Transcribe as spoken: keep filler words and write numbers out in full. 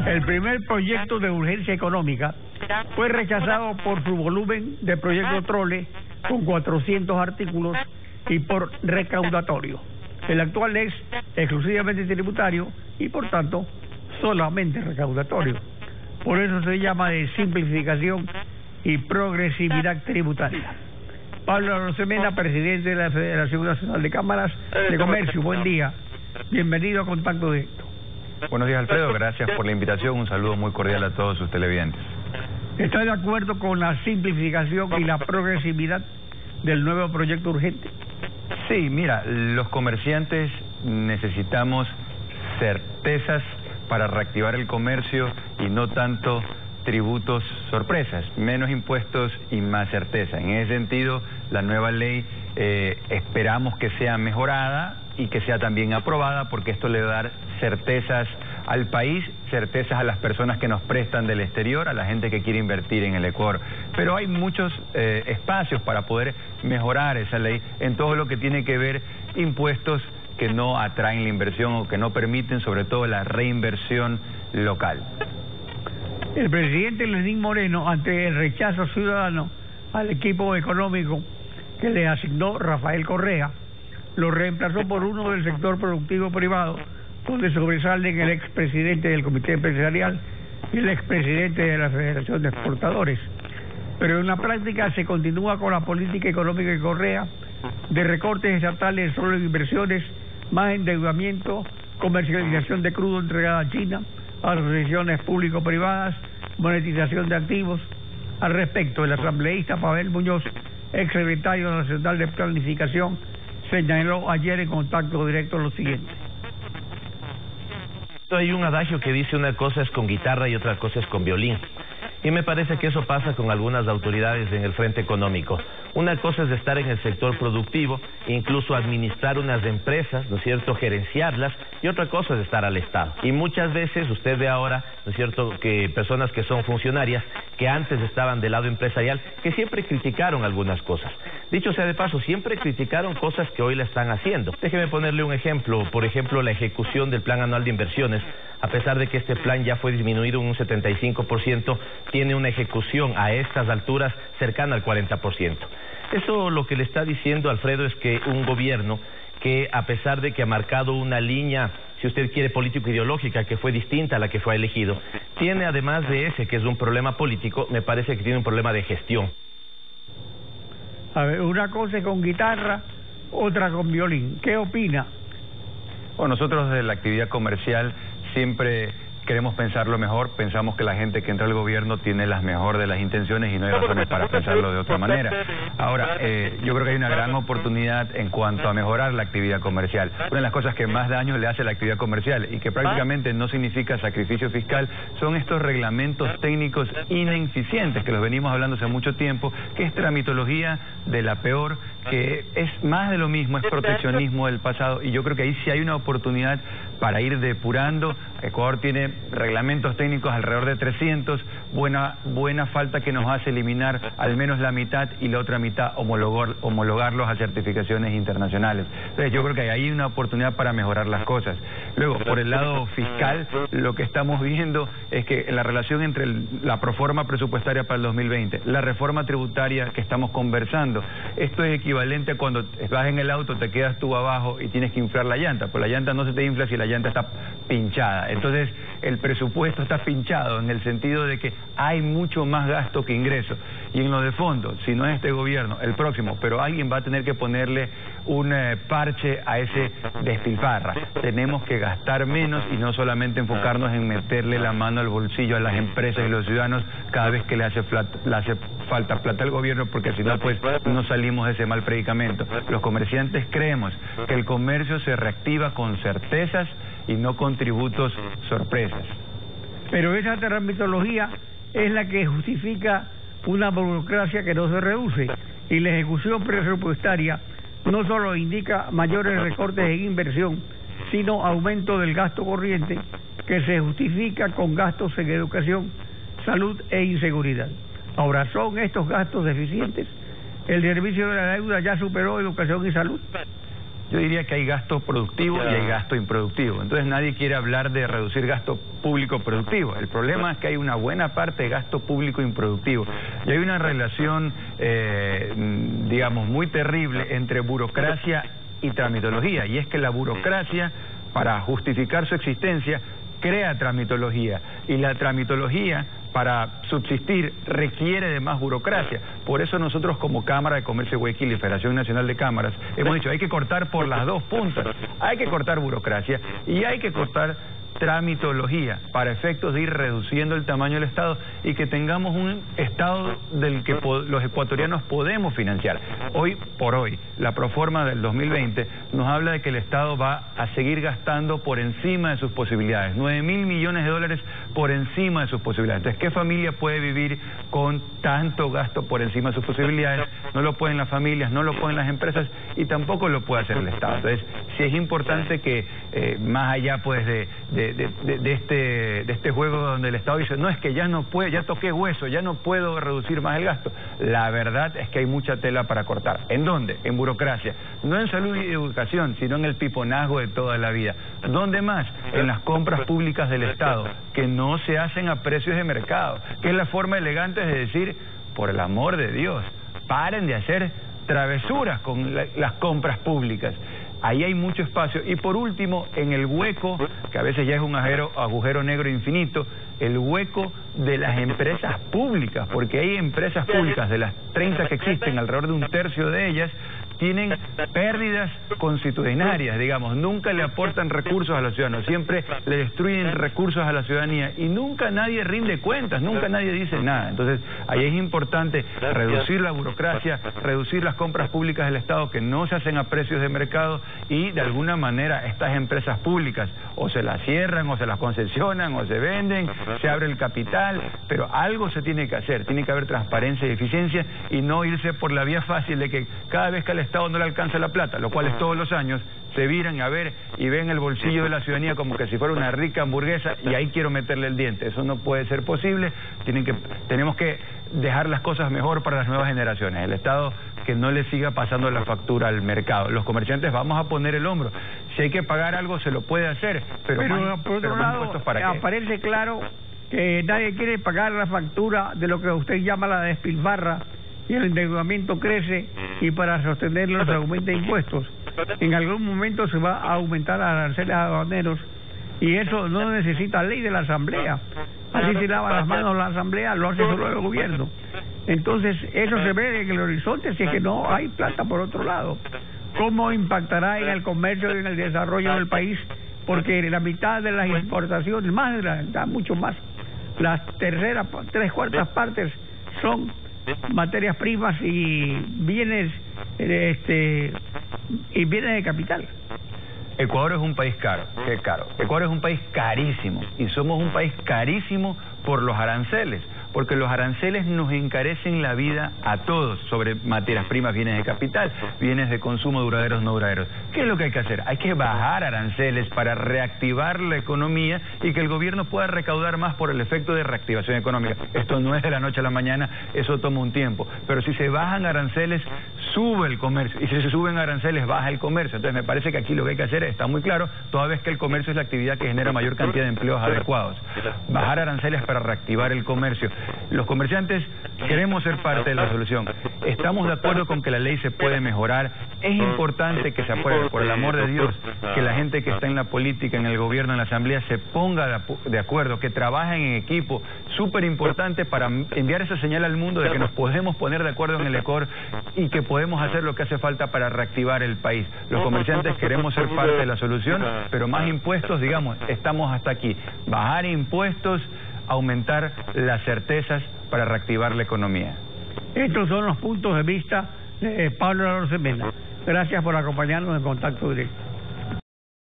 El primer proyecto de urgencia económica fue rechazado por su volumen de proyecto trole con cuatrocientos artículos y por recaudatorio. El actual es exclusivamente tributario y por tanto solamente recaudatorio. Por eso se llama de simplificación y progresividad tributaria. Pablo Arosemena, presidente de la Federación Nacional de Cámaras de Comercio, buen día. Bienvenido a Contacto Directo. Buenos días, Alfredo, gracias por la invitación, un saludo muy cordial a todos sus televidentes. ¿Está de acuerdo con la simplificación y la progresividad del nuevo proyecto urgente? Sí, mira, los comerciantes necesitamos certezas para reactivar el comercio y no tanto tributos sorpresas, menos impuestos y más certeza. En ese sentido, la nueva ley eh, esperamos que sea mejorada y que sea también aprobada, porque esto le va a dar certezas al país, certezas a las personas que nos prestan del exterior, a la gente que quiere invertir en el Ecuador. Pero hay muchos eh, espacios para poder mejorar esa ley en todo lo que tiene que ver impuestos que no atraen la inversión o que no permiten sobre todo la reinversión local. El presidente Lenín Moreno, ante el rechazo ciudadano al equipo económico que le asignó Rafael Correa, lo reemplazó por uno del sector productivo privado, donde sobresalen el expresidente del Comité Empresarial y el expresidente de la Federación de Exportadores. Pero en la práctica se continúa con la política económica de Correa de recortes estatales solo en inversiones, más endeudamiento, comercialización de crudo entregada a China, asociaciones público-privadas, monetización de activos. Al respecto, el asambleísta Pavel Muñoz, exsecretario nacional de Planificación, señaló ayer en Contacto Directo lo siguiente. Hay un adagio que dice una cosa es con guitarra y otra cosa es con violín. Y me parece que eso pasa con algunas autoridades en el frente económico. Una cosa es estar en el sector productivo, incluso administrar unas empresas, ¿no es cierto?, gerenciarlas, y otra cosa es estar al Estado. Y muchas veces usted ve ahora, ¿no es cierto?, que personas que son funcionarias, que antes estaban del lado empresarial, que siempre criticaron algunas cosas. Dicho sea de paso, siempre criticaron cosas que hoy la están haciendo. Déjeme ponerle un ejemplo, por ejemplo, la ejecución del Plan Anual de Inversiones. A pesar de que este plan ya fue disminuido en un setenta y cinco por ciento, tiene una ejecución a estas alturas cercana al cuarenta por ciento. Eso lo que le está diciendo, Alfredo, es que un gobierno que, a pesar de que ha marcado una línea, si usted quiere, político-ideológica, que fue distinta a la que fue elegido, tiene, además de ese, que es un problema político, me parece que tiene un problema de gestión. A ver, una cosa es con guitarra, otra con violín. ¿Qué opina? Bueno, nosotros desde la actividad comercial siempre queremos pensar lo mejor, pensamos que la gente que entra al gobierno tiene las mejor de las intenciones y no hay razones para pensarlo de otra manera. Ahora, eh, yo creo que hay una gran oportunidad en cuanto a mejorar la actividad comercial. Una de las cosas que más daño le hace a la actividad comercial y que prácticamente no significa sacrificio fiscal son estos reglamentos técnicos ineficientes que los venimos hablando hace mucho tiempo, que es tramitología de la peor, que es más de lo mismo, es proteccionismo del pasado, y yo creo que ahí sí hay una oportunidad para ir depurando. Ecuador tiene reglamentos técnicos alrededor de trescientos, buena buena falta que nos hace eliminar al menos la mitad y la otra mitad homologar, homologarlos a certificaciones internacionales. Entonces yo creo que hay una oportunidad para mejorar las cosas. Luego, por el lado fiscal, lo que estamos viendo es que la relación entre el, la proforma presupuestaria para el dos mil veinte, la reforma tributaria que estamos conversando, esto es equivalente a cuando vas en el auto, te quedas tú abajo y tienes que inflar la llanta, pues la llanta no se te infla si la llanta está pinchada. Entonces el presupuesto está pinchado en el sentido de que hay mucho más gasto que ingreso, y en lo de fondo, si no es este gobierno, el próximo, pero alguien va a tener que ponerle un eh, parche a ese despilfarra. Tenemos que gastar menos y no solamente enfocarnos en meterle la mano al bolsillo a las empresas y los ciudadanos cada vez que le hace, le hace falta plata al gobierno, porque si no, pues no salimos de ese mal predicamento. Los comerciantes creemos que el comercio se reactiva con certezas y no con tributos sorpresas. Pero esa termitología es la que justifica una burocracia que no se reduce, y la ejecución presupuestaria no solo indica mayores recortes en inversión, sino aumento del gasto corriente que se justifica con gastos en educación, salud e inseguridad. Ahora, ¿son estos gastos deficientes? ¿El servicio de la deuda ya superó educación y salud? Yo diría que hay gasto productivo y hay gasto improductivo. Entonces nadie quiere hablar de reducir gasto público productivo. El problema es que hay una buena parte de gasto público improductivo. Y hay una relación, eh, digamos, muy terrible entre burocracia y tramitología. Y es que la burocracia, para justificar su existencia, crea tramitología. Y la tramitología, para subsistir, requiere de más burocracia. Por eso nosotros, como Cámara de Comercio de Guayaquil y Federación Nacional de Cámaras, hemos dicho, hay que cortar por las dos puntas. Hay que cortar burocracia y hay que cortar tramitología para efectos de ir reduciendo el tamaño del Estado y que tengamos un Estado del que los ecuatorianos podemos financiar. Hoy por hoy, la proforma del dos mil veinte nos habla de que el Estado va a seguir gastando por encima de sus posibilidades, nueve mil millones de dólares por encima de sus posibilidades. Entonces, ¿qué familia puede vivir con tanto gasto por encima de sus posibilidades? No lo pueden las familias, no lo pueden las empresas y tampoco lo puede hacer el Estado. Entonces, sí es importante que eh, más allá pues de, de De, de, de, este, de este juego donde el Estado dice, no, es que ya no puedo, ya toqué hueso, ya no puedo reducir más el gasto. La verdad es que hay mucha tela para cortar. ¿En dónde? En burocracia. No en salud y educación, sino en el piponazgo de toda la vida. ¿Dónde más? En las compras públicas del Estado, que no se hacen a precios de mercado, que es la forma elegante de decir, por el amor de Dios, paren de hacer travesuras con la, las compras públicas. Ahí hay mucho espacio. Y por último, en el hueco, que a veces ya es un agujero, agujero negro infinito, el hueco de las empresas públicas, porque hay empresas públicas, de las treinta que existen, alrededor de un tercio de ellas, tienen pérdidas constitucionarias, digamos, nunca le aportan recursos a los ciudadanos, siempre le destruyen recursos a la ciudadanía y nunca nadie rinde cuentas, nunca nadie dice nada. Entonces, ahí es importante reducir la burocracia, reducir las compras públicas del Estado que no se hacen a precios de mercado y, de alguna manera, estas empresas públicas o se las cierran, o se las concesionan, o se venden, se abre el capital, pero algo se tiene que hacer, tiene que haber transparencia y eficiencia y no irse por la vía fácil de que cada vez que al Estado no le alcanza la plata, lo cual es todos los años, se viran a ver y ven el bolsillo de la ciudadanía como que si fuera una rica hamburguesa y ahí quiero meterle el diente. Eso no puede ser posible. Tienen que, tenemos que dejar las cosas mejor para las nuevas generaciones. El Estado que no le siga pasando la factura al mercado. Los comerciantes vamos a poner el hombro. Si hay que pagar algo se lo puede hacer, pero, pero más, por otro pero lado, impuestos para qué. Aparece claro que nadie quiere pagar la factura de lo que usted llama la despilfarra y el endeudamiento crece y para sostenerlo se aumenta impuestos. En algún momento se va a aumentar aranceles aduaneros y eso no necesita ley de la Asamblea. Así se lava las manos la Asamblea, lo hace solo el gobierno. Entonces eso se ve en el horizonte si es que no hay plata por otro lado. ¿Cómo impactará en el comercio y en el desarrollo del país? Porque la mitad de las importaciones, más de la mitad, mucho más, las terceras, tres cuartas partes son materias primas y bienes este y bienes de capital. Ecuador es un país caro, qué caro. Ecuador es un país carísimo y somos un país carísimo por los aranceles, porque los aranceles nos encarecen la vida a todos sobre materias primas, bienes de capital, bienes de consumo duraderos, no duraderos. ¿Qué es lo que hay que hacer? Hay que bajar aranceles para reactivar la economía y que el gobierno pueda recaudar más por el efecto de reactivación económica. Esto no es de la noche a la mañana, eso toma un tiempo. Pero si se bajan aranceles, sube el comercio. Y si se suben aranceles, baja el comercio. Entonces me parece que aquí lo que hay que hacer está muy claro, toda vez que el comercio es la actividad que genera mayor cantidad de empleos adecuados. Bajar aranceles para reactivar el comercio. Los comerciantes queremos ser parte de la solución. Estamos de acuerdo con que la ley se puede mejorar. Es importante que se apruebe, por el amor de Dios, que la gente que está en la política, en el gobierno, en la asamblea, se ponga de acuerdo, que trabajen en equipo. Súper importante para enviar esa señal al mundo de que nos podemos poner de acuerdo en el Ecuador y que podemos hacer lo que hace falta para reactivar el país. Los comerciantes queremos ser parte de la solución, pero más impuestos, digamos, estamos hasta aquí. Bajar impuestos, aumentar las certezas para reactivar la economía. Estos son los puntos de vista de Pablo Arosemena. Gracias por acompañarnos en Contacto Directo.